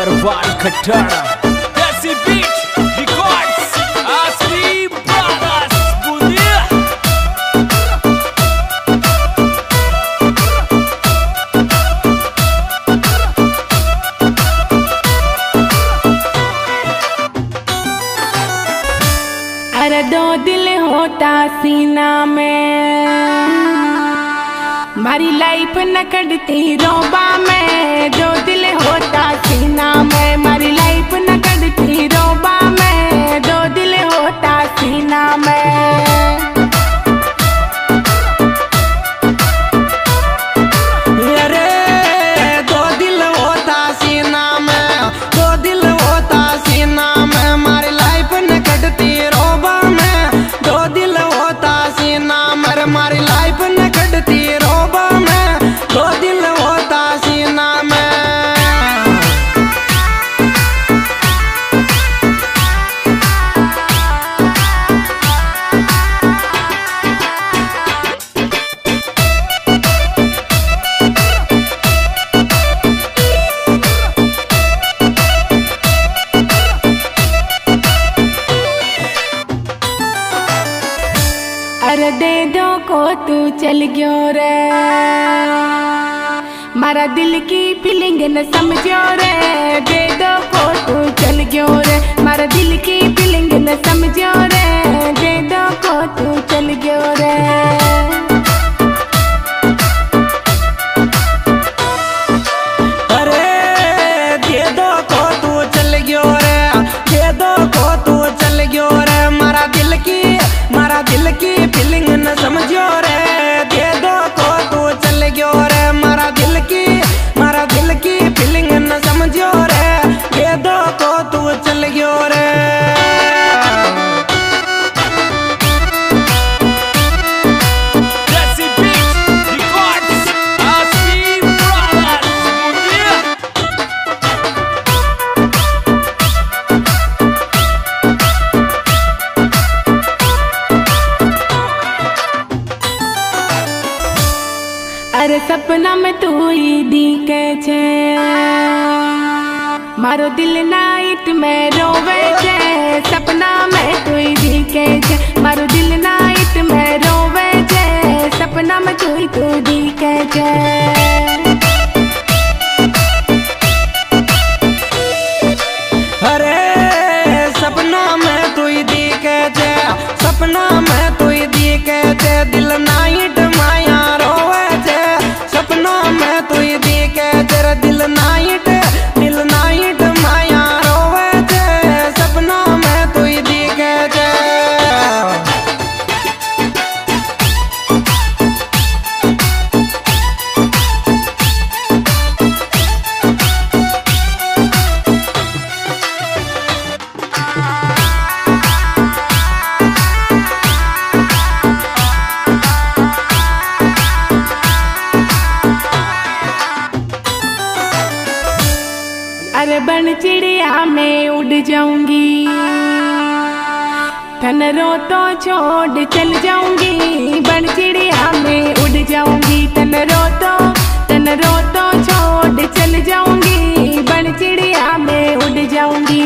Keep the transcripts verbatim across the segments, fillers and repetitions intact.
बर्बाद खटारा Desi beat records Asli brothers Bundia. अरे दो दिल होता सीना में, मारी लाइफ न कटती रोबा में। दो दिल होता सीना में, मारी लाइफ न कटती रोबा में। दो दिल होता सीना में। अरे दो दिल होता सीना में, दो दिल होता सीना में, मारी लाइफ न कटती रोबा में। दो दिल होता सीना में, मारी लाइफ न कटती रोबा में। दो दिल होता सीना में। अरे दे दो को तू चल गयो रे, मारा दिल की फीलिंग न समझो रे। दे दो को तू चल गयो रे, मारा दिल की फीलिंग न समझो रे। दे दो को तू चल गयो रे। अरे दे दो को तू चल गयो रे, दे दो को तू चल गयो रे, मारा दिल की मारा दिल की फीलिंग न समझो रे। दे दो को तू चल गयो रे, मारा दिल की मारा दिल की फीलिंग न समझो रे। दे दो को तू चल गयो रे। Desi beat records Asli brothers Bundia. अरे सपना में तू ही दिखे छे, मारो दिल नाइट में रोवे छे। सपना में तू ही दिखे छे, मारो दिल नाइट में रोवे छे। सपना में तू ही तू दिखे छे। अरे सपना में तू ही दिखे छे, सपना में तू ही दिखे छे, दिल नाइट माया रोवे छे। सपना में तू ही दिखे छे, दिल नाइट दिल नाइट माया रोवे छे। सपना में तू ही दिखे छे। अरे बन चिड़िया में उड़ जाऊंगी, तन रो तो छोड़ चल जाऊंगी। बन चिड़िया में उड़ जाऊंगी, तन रो तो तन रो तो छोड़ चल जाऊंगी। बन चिड़िया में उड़ जाऊंगी।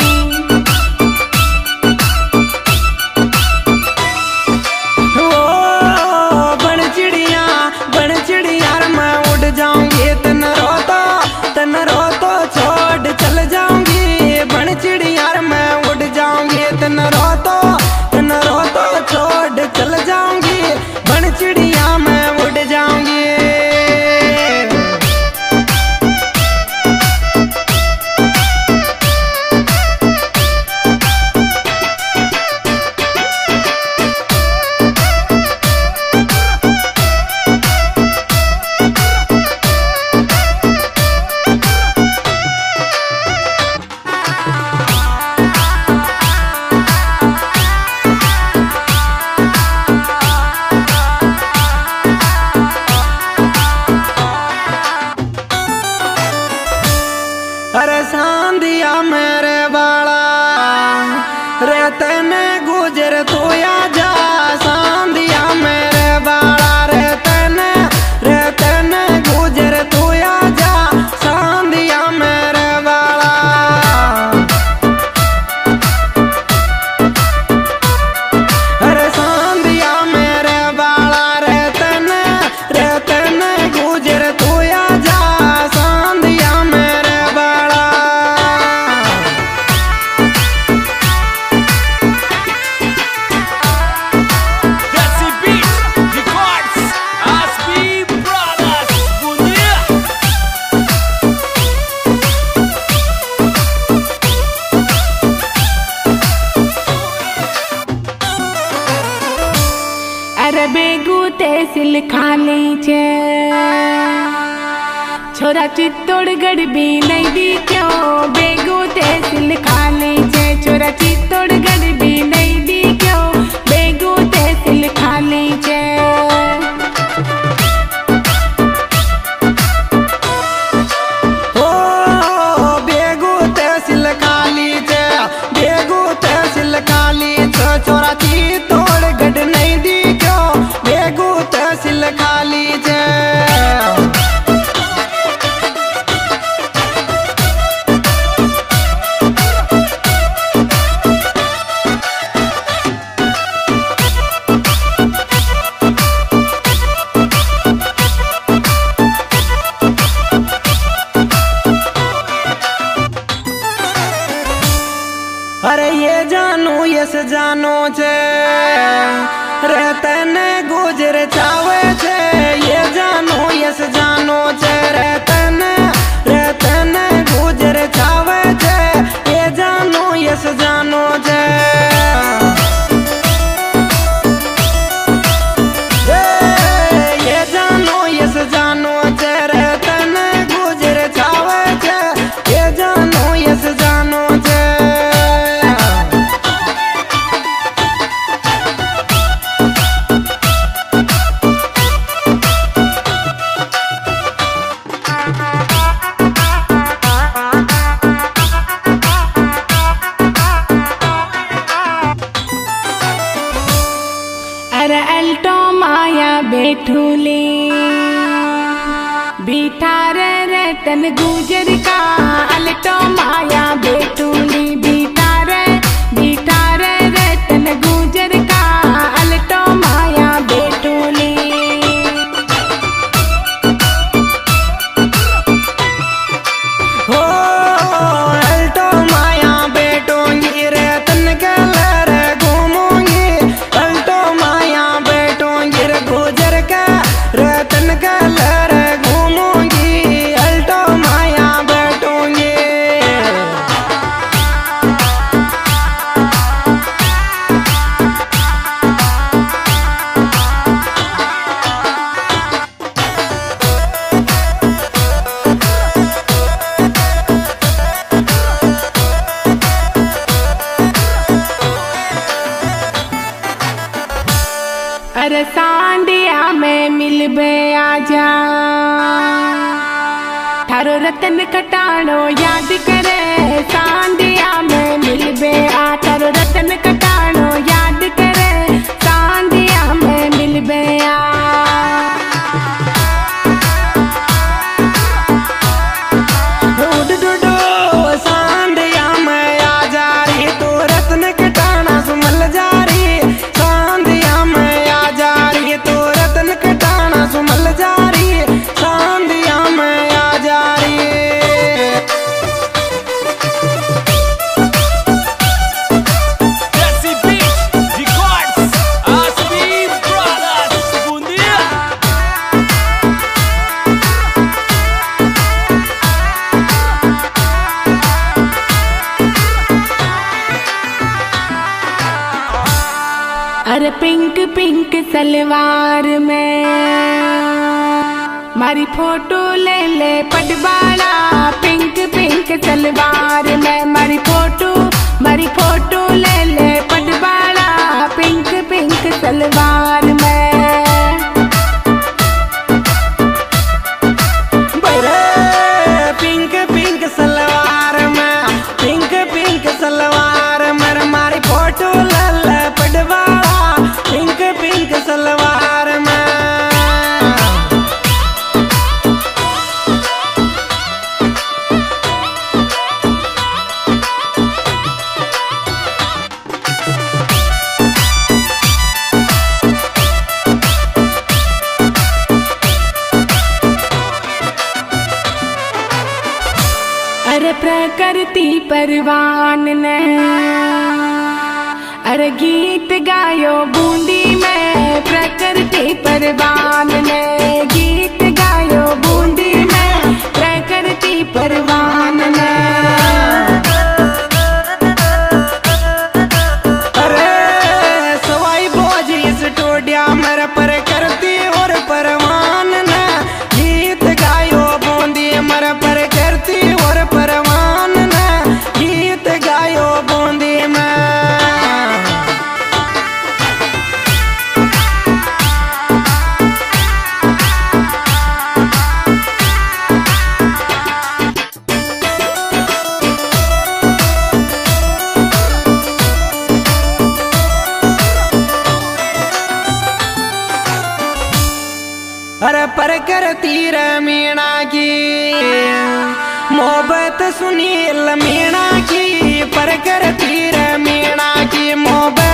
ओ बन चिड़िया बन चिड़िया मैं उड़ जाऊंगी, तन रोता तन रोतो छोड़ चल जाऊंगी। बन चिड़िया मैं उड़ जाऊंगी, तन रोतो तन रोतो छोड़ चल जाऊंगी। बन चिड़िया मैं उड़ जाऊंगी। छोरा चित्तौड़गढ़ भी नहीं दी क्यों बेगू तहसील खाली छे। छोरा चित्तौड़गढ़ भी नहीं दी क्यों बेगू तहसील खाली छे। ओ बेगू तहसील खाली छे, बेगू तहसील खाली छे। छोरा चित्तौड़गढ़ नहीं दी क्यों बेगू तहसील खाली छे। अरे ये जानू यस जानो छे रहते ने गुजर चावे छे। ये जानू यस जानो छे रहते ने रहते ने गुजर चावे छे। ये जानू यस जानो छे। ये जानू यस जानो छे रहते ने गुजर चावे छे। ये जानू यस जानो छे। अरे अल्टो माया बैठूली बीठा रे रतन गुजर का। अल्टो माया बैठूली बीठा रे बीठा रे रतन गुजर का। अल्टो माया बैठूली हो अल्टो माया बैठूंगी रतन के लहरे घूमूंगी। अल्टो माया बैठूंगी रे गुजर के रतन के लहरे घूमूंगी। अल्टो माया बैठूंगी। अरे सांडिया में मिलबे आजा। थारो रतन कटाणो याद करे। सांडिया में मिलबे आ थारो रतन कटाणो याद करे। सांडिया में मिलबे आ डूड डूडो सांडिया में आ जा रही तू रतन कटाना सुमल जा रही। सांडिया में आ जा रही तू रतन कटाना सुमल जा रही। सांडिया में आ जा रही। Desi Beat Records, Asmin Brothers, Bundia. अरे पिंक पिंक सलवार में मारी फोटो ले ले पटवाला। पिंक पिंक सलवार में मारी फोटो मारी फोटो ले ले पटवाला। पिंक पिंक सलवार में बरे पिंक पिंक सलवार में पिंक पिंक सलवार में मारी फोटो लल पटवाला। पिंक पिंक सलवार में अरे प्रकृति परवान ने अरे गीत गायो बूंदी में। प्रकृति परवान ने गीत गायो बूंदी में। प्रकृति परवान ने अरे सवाई बोझी स्टूडिया मेरे पर करती और परवान ने गीत गायो बूंदी अरे पर करती रे मीणा की मोहब्बत सुनील मीणा की पर करती रे मीणा की मोहब्बत